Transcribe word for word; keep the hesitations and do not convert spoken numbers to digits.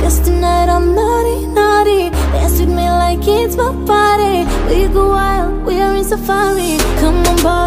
Cause tonight I'm naughty, naughty. Dance with me like it's my party. We go wild, we are in safari. Come on, boy.